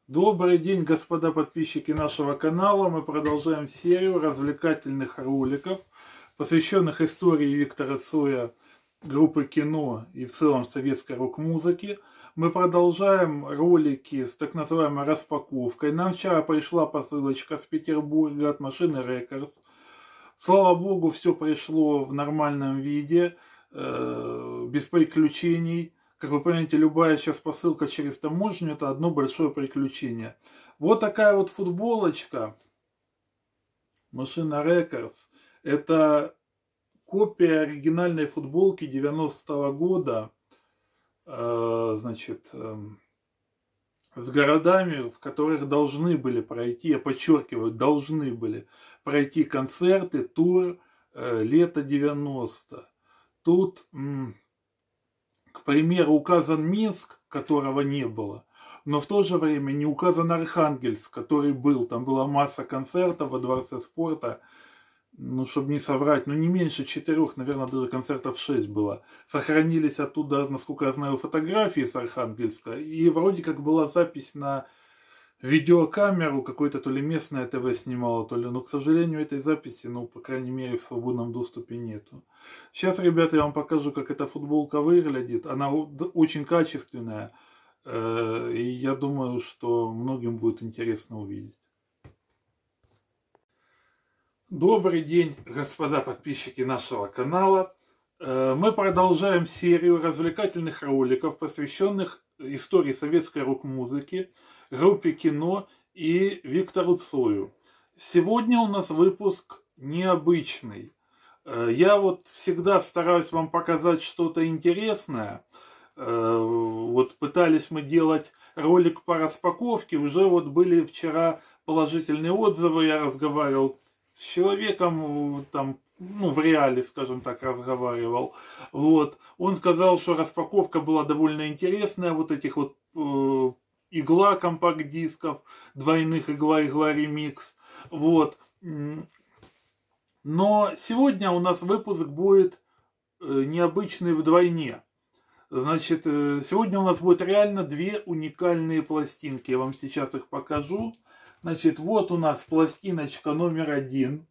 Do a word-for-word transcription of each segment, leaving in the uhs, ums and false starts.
Добрый день, господа подписчики нашего канала. Мы продолжаем серию развлекательных роликов, посвященных истории Виктора Цоя, группы кино и в целом советской рок-музыки. Мы продолжаем ролики с так называемой распаковкой. Нам вчера пришла посылочка с Петербурга от машины Records. Слава богу, все пришло в нормальном виде, без приключений. Как вы понимаете, любая сейчас посылка через таможню – это одно большое приключение. Вот такая вот футболочка. Машина Records. Это копия оригинальной футболки девяностого года. Значит, с городами, в которых должны были пройти, я подчеркиваю, должны были пройти концерты, тур лета девяностого. Тут... К примеру, указан Минск, которого не было, но в то же время не указан Архангельск, который был. Там была масса концертов во Дворце спорта, ну, чтобы не соврать, ну, не меньше четырех, наверное, даже концертов шесть было. Сохранились оттуда, насколько я знаю, фотографии с Архангельска, и вроде как была запись на видеокамеру, какой-то то ли местное ТВ снимало, то ли, но, к сожалению, этой записи, ну, по крайней мере, в свободном доступе нету. Сейчас, ребята, я вам покажу, как эта футболка выглядит. Она очень качественная, и я думаю, что многим будет интересно увидеть. Добрый день, господа подписчики нашего канала. Мы продолжаем серию развлекательных роликов, посвященных истории советской рок-музыки, группе кино и Виктору Цою. Сегодня у нас выпуск необычный. Я вот всегда стараюсь вам показать что-то интересное. Вот пытались мы делать ролик по распаковке, уже вот были вчера положительные отзывы, я разговаривал с человеком, там, ну, в реале, скажем так, разговаривал. Вот. Он сказал, что распаковка была довольно интересная, вот этих вот э, игла компакт-дисков, двойных игла-игла ремикс. Вот. Но сегодня у нас выпуск будет необычный вдвойне. Значит, сегодня у нас будет реально две уникальные пластинки. Я вам сейчас их покажу. Значит, вот у нас пластиночка номер один.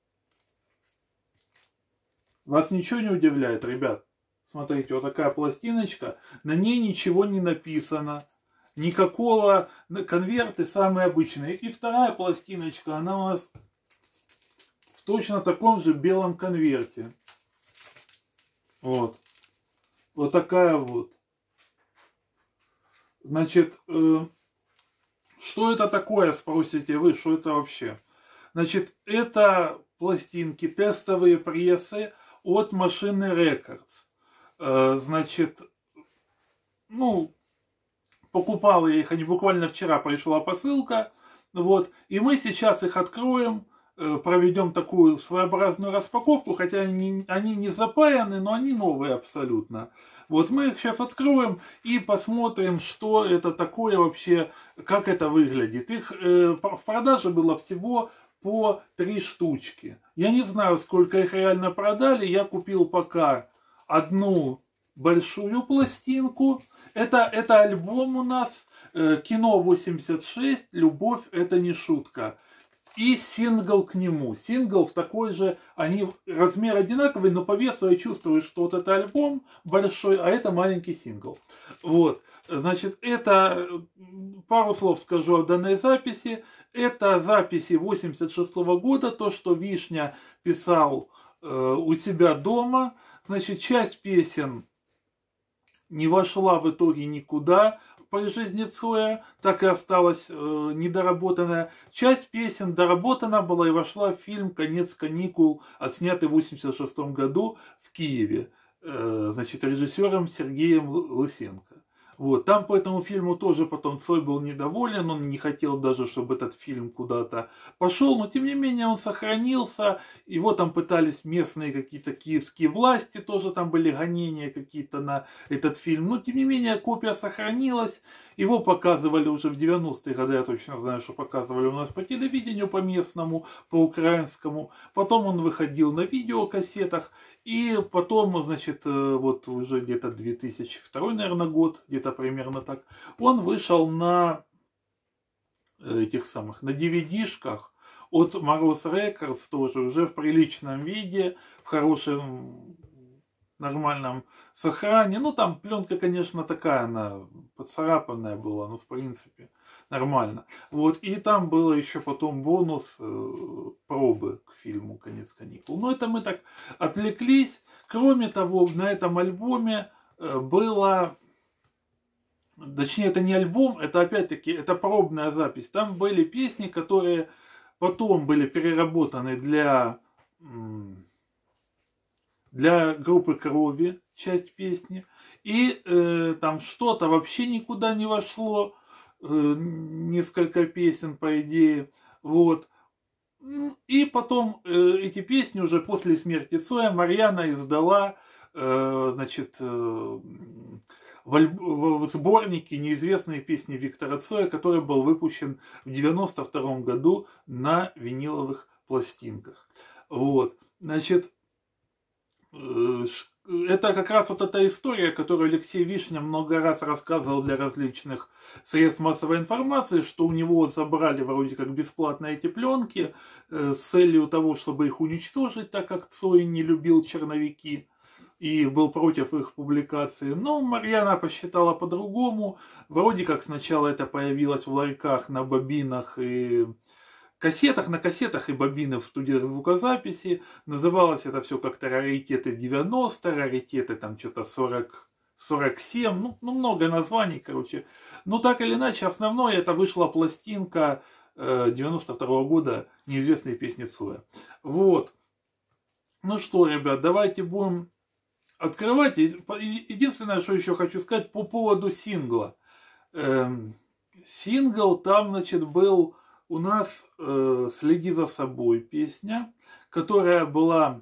Вас ничего не удивляет, ребят? Смотрите, вот такая пластиночка. На ней ничего не написано. Никакого, конверты самые обычные. И вторая пластиночка, она у нас в точно таком же белом конверте. Вот. Вот такая вот. Значит, э, что это такое, спросите вы, что это вообще? Значит, это пластинки, тестовые прессы от машины Records. Э, значит, ну, покупал я их, они буквально вчера пришла посылка. Вот, и мы сейчас их откроем, проведем такую своеобразную распаковку, хотя они, они не запаяны, но они новые абсолютно. Вот мы их сейчас откроем и посмотрим, что это такое вообще, как это выглядит. Их э, в продаже было всего по три штучки. Я не знаю, сколько их реально продали. Я купил пока одну большую пластинку. Это, это альбом у нас э, «Кино восемьдесят шесть. Любовь – это не шутка». И сингл к нему. Сингл в такой же, они размер одинаковый, но по весу я чувствую, что вот это альбом большой, а это маленький сингл. Вот, значит, это, пару слов скажу о данной записи. Это записи восемьдесят шестого года, то, что Вишня писал э, у себя дома. Значит, часть песен не вошла в итоге никуда при жизни Цоя, так и осталась э, недоработанная. Часть песен доработана была и вошла в фильм «Конец каникул», отснятый в восемьдесят шестом году в Киеве, э, значит, режиссером Сергеем Лысенко. Вот. Там по этому фильму тоже потом Цой был недоволен, он не хотел даже, чтобы этот фильм куда-то пошел, но тем не менее он сохранился, его там пытались местные какие-то киевские власти, тоже там были гонения какие-то на этот фильм, но тем не менее копия сохранилась, его показывали уже в девяностые годы, я точно знаю, что показывали у нас по телевидению, по местному, по украинскому, потом он выходил на видеокассетах, и потом, значит, вот уже где-то две тысячи второй, наверное, год, где-то примерно так, он вышел на этих самых, на ди ви ди-шках от Мороз Рекордс тоже уже в приличном виде, в хорошем, нормальном сохране. Ну, там пленка, конечно, такая, она поцарапанная была, ну, в принципе, нормально. Вот, и там было еще потом бонус э, пробы к фильму «Конец каникул». Но это мы так отвлеклись. Кроме того, на этом альбоме э, было... Точнее, это не альбом, это опять-таки, это пробная запись. Там были песни, которые потом были переработаны для... для группы Крови, часть песни, и э, там что-то вообще никуда не вошло, э, несколько песен, по идее, вот. И потом э, эти песни уже после смерти Цоя Марьяна издала, э, значит, э, в, альб... в сборнике «Неизвестные песни Виктора Цоя», который был выпущен в девяносто втором году на виниловых пластинках. Вот, значит, это как раз вот эта история, которую Алексей Вишня много раз рассказывал для различных средств массовой информации, что у него забрали вроде как бесплатно эти пленки с целью того, чтобы их уничтожить, так как Цой не любил черновики и был против их публикации. Но Марьяна посчитала по-другому. Вроде как сначала это появилось в ларьках на бобинах и кассетах, на кассетах и бобины в студиях звукозаписи. Называлось это все как-то раритеты девяносто, раритеты там что-то сорок, сорок семь, ну, ну много названий, короче. Но так или иначе, основное это вышла пластинка э, девяносто второго года «Неизвестные песни Цоя». Вот. Ну что, ребят, давайте будем открывать. Единственное, что еще хочу сказать по поводу сингла. Эм, сингл там, значит, был... У нас э, «Следи за собой» песня, которая была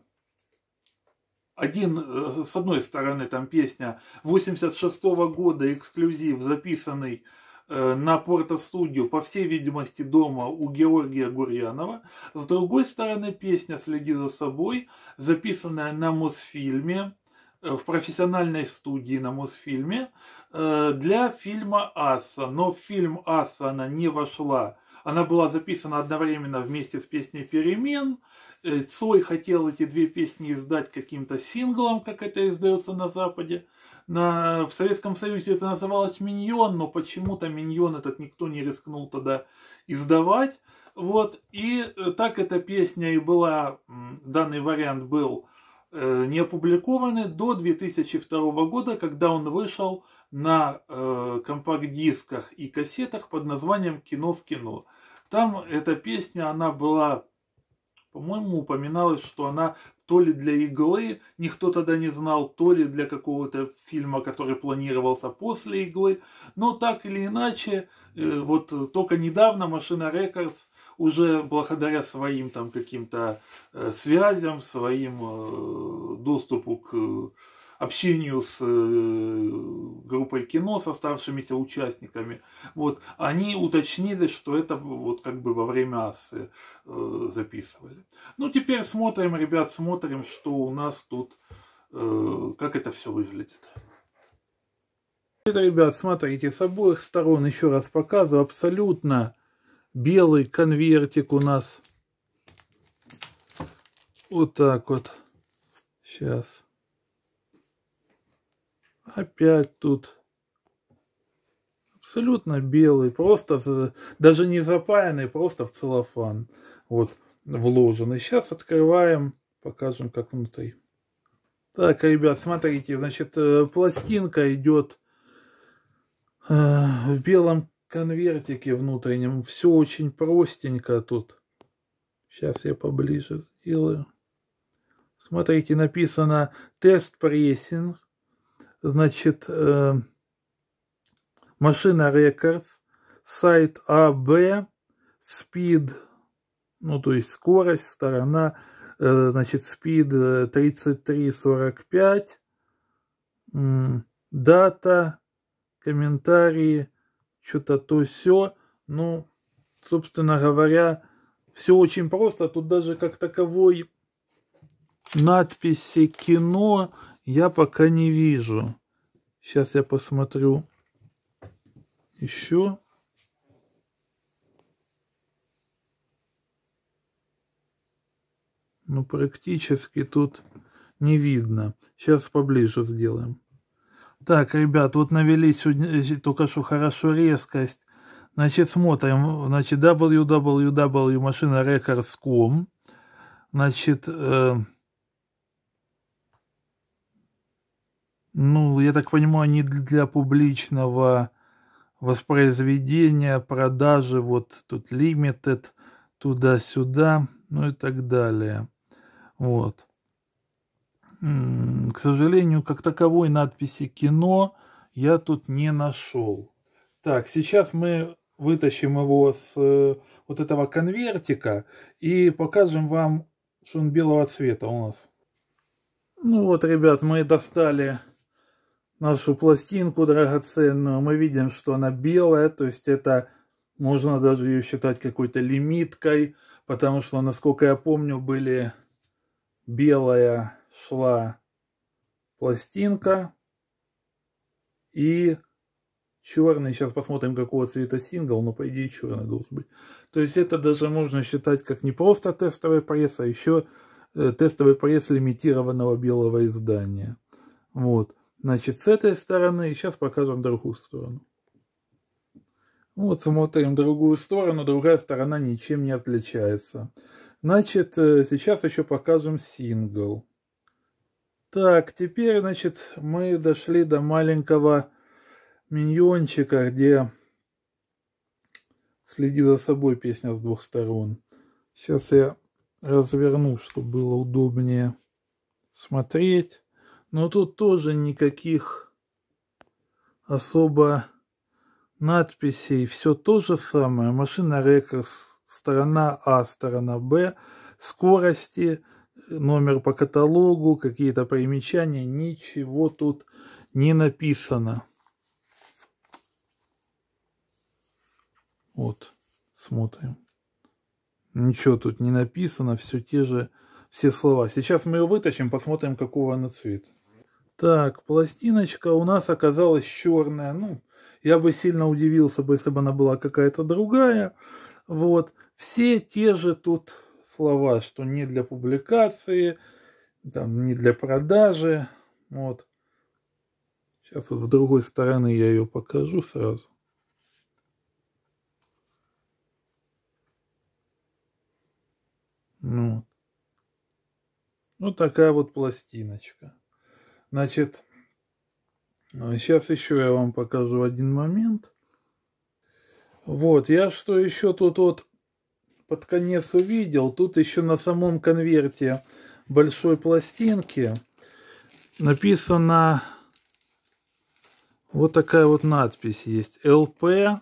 один, э, с одной стороны, там песня восемьдесят шестого года, эксклюзив, записанный э, на Порто-студию, по всей видимости, дома у Георгия Гурьянова. С другой стороны, песня «Следи за собой», записанная на Мосфильме, э, в профессиональной студии на Мосфильме, э, для фильма «Асса». Но в фильм «Асса» она не вошла. Она была записана одновременно вместе с песней «Перемен». Цой хотел эти две песни издать каким-то синглом, как это издается на Западе. На, в Советском Союзе это называлось «Миньон», но почему-то «Миньон» этот никто не рискнул тогда издавать. Вот. И так эта песня и была, данный вариант был не опубликованный до две тысячи второго года, когда он вышел на э, компакт-дисках и кассетах под названием «Кино в кино». Там эта песня, она была, по-моему, упоминалось, что она то ли для «Иглы», никто тогда не знал, то ли для какого-то фильма, который планировался после «Иглы». Но так или иначе, э, вот только недавно Машина Рекордс уже благодаря своим там каким-то э, связям, своим э, доступу к э, общению с э, группой кино, с оставшимися участниками, вот, они уточнили, что это вот как бы во время Ассы э, записывали. Ну, теперь смотрим, ребят, смотрим, что у нас тут, э, как это все выглядит. Это, ребят, смотрите, с обоих сторон, еще раз показываю, абсолютно белый конвертик у нас. Вот так вот. Сейчас. Опять тут. Абсолютно белый. Просто даже не запаянный, просто в целлофан. Вот. Вложенный. Сейчас открываем. Покажем, как внутри. Так, ребят, смотрите. Значит, пластинка идет в белом конвертике внутреннем. Все очень простенько тут. Сейчас я поближе сделаю. Смотрите, написано тест-прессинг. Значит, э, Машина Рекордс, сайт А Б, спид, ну то есть скорость, сторона, э, значит, спид тридцать три сорок пять, э, дата, комментарии, что-то то все. Ну, собственно говоря, все очень просто. Тут даже как таковой надписи «Кино» я пока не вижу. Сейчас я посмотрю еще. Ну, практически тут не видно. Сейчас поближе сделаем. Так, ребят, вот навели сегодня, только что хорошо резкость. Значит, смотрим. Значит, дабл ю дабл ю дабл ю точка машина рекордс точка ком. Значит, э, ну, я так понимаю, не для публичного воспроизведения, продажи, вот тут limited, туда-сюда, ну и так далее. Вот. М, К сожалению, как таковой надписи «кино» я тут не нашел. Так, сейчас мы вытащим его с э, вот этого конвертика и покажем вам, что он белого цвета у нас. Ну вот, ребят, мы достали нашу пластинку драгоценную. Мы видим, что она белая, то есть это можно даже ее считать какой-то лимиткой, потому что, насколько я помню, были белая шла пластинка и черный. Сейчас посмотрим, какого цвета сингл, но по идее черный должен быть. То есть это даже можно считать как не просто тестовый пресс, а еще э, тестовый пресс лимитированного белого издания. Вот. Значит, с этой стороны, и сейчас покажем другую сторону. Вот смотрим другую сторону, другая сторона ничем не отличается. Значит, сейчас еще покажем сингл. Так, теперь, значит, мы дошли до маленького миньончика, где «Следи за собой» песня с двух сторон. Сейчас я разверну, чтобы было удобнее смотреть. Но тут тоже никаких особо надписей. Все то же самое. Машина Рекордс, сторона А, сторона Б, скорости, номер по каталогу, какие-то примечания. Ничего тут не написано. Вот, смотрим. Ничего тут не написано, все те же, все слова. Сейчас мы ее вытащим, посмотрим, какого она цвета. Так, пластиночка у нас оказалась черная. Ну, я бы сильно удивился бы, если бы она была какая-то другая. Вот. Все те же тут слова, что не для публикации, там, не для продажи. Вот. Сейчас вот с другой стороны я ее покажу сразу. Ну, вот такая вот пластиночка. Значит, сейчас еще я вам покажу один момент. Вот, я что еще тут вот под конец увидел, тут еще на самом конверте большой пластинки написано вот такая вот надпись есть. эл пи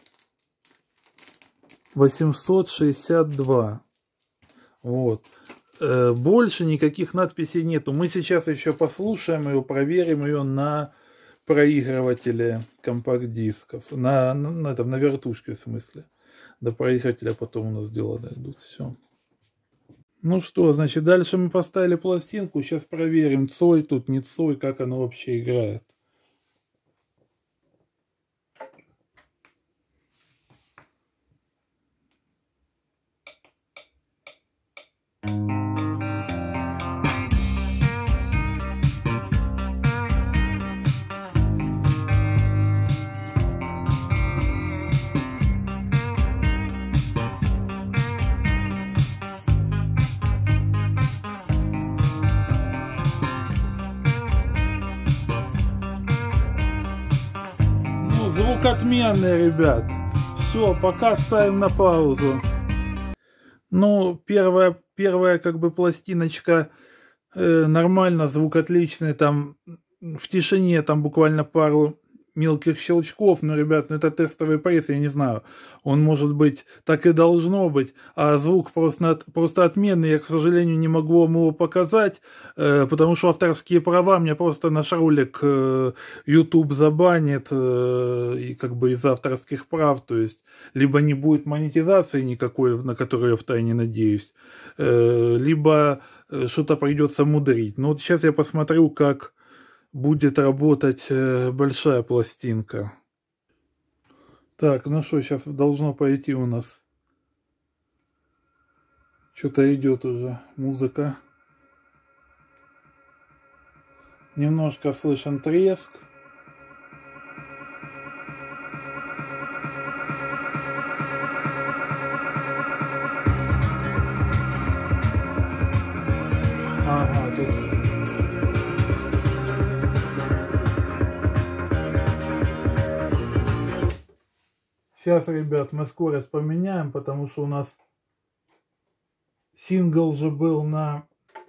восемьсот шестьдесят два. Вот. Больше никаких надписей нету. Мы сейчас еще послушаем ее, проверим ее на проигрывателе компакт-дисков. На, на, на, там, на вертушке, в смысле. До проигрывателя потом у нас дела дойдут. Все. Ну что, значит, дальше мы поставили пластинку. Сейчас проверим, Цой тут, не Цой, как оно вообще играет. Звук отменный, ребят. Все, пока ставим на паузу. Ну, первая, первая как бы пластиночка э, нормально, звук отличный. Там в тишине там буквально пару мелких щелчков. Но, ребят, ну это тестовый пресс, я не знаю. Он может быть, так и должно быть. А звук просто, просто отменный. Я, к сожалению, не могу вам его показать, э, потому что авторские права мне просто наш ролик э, YouTube забанит. Э, и как бы из авторских прав. То есть, либо не будет монетизации никакой, на которую я втайне надеюсь. Э, либо что-то придется мудрить. Но вот сейчас я посмотрю, как будет работать большая пластинка. Так, ну что, сейчас должно пойти у нас Что-то идет уже музыка. Немножко слышен треск. Ага, тут. Сейчас, ребят, мы скорость поменяем, потому что у нас сингл же был на...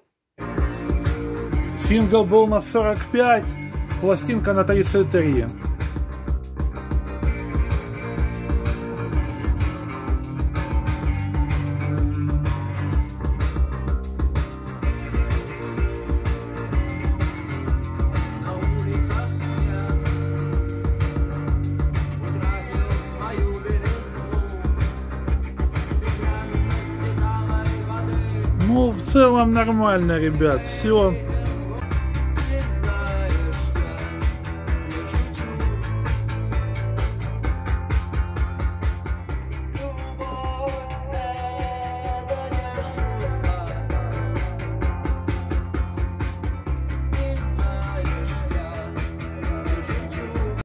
Сингл был на сорок пять, пластинка на тридцать три. Ну, в целом нормально, ребят, все.